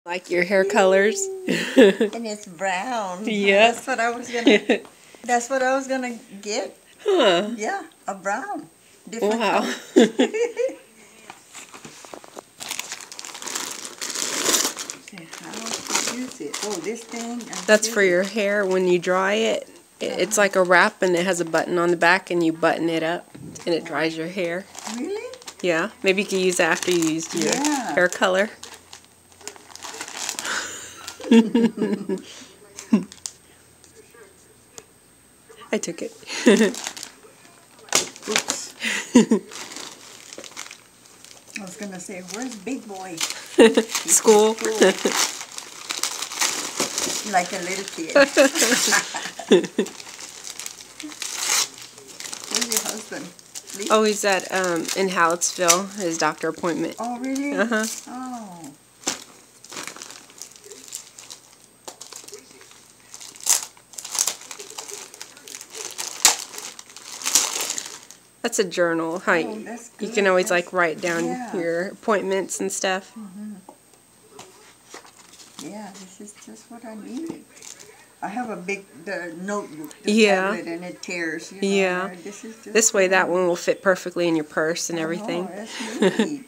Like your hair colors. And it's brown. Yeah. That's what I was gonna. That's what I was gonna get. Huh. Yeah, a brown. Different Wow. color. How to use it? Oh, this thing. That's for your hair. When you dry it, it's like a wrap, and it has a button on the back, and you button it up, and it dries your hair. Really? Yeah. Maybe you can use that after you used your hair color. I took it. Oops. I was gonna say, where's Big Boy? School. Like a little kid. Where's your husband? Sleep? Oh, he's at in Hallettsville, his doctor appointment. Oh, really? Uh-huh. Oh. That's a journal. How Oh, that's good. you can always like write down Yeah. your appointments and stuff. Yeah, this is just what I needed. I have a big notebook, tablet, and it tears. You know, Yeah. This is just This way, that one will fit perfectly in your purse and everything. Oh, that's neat.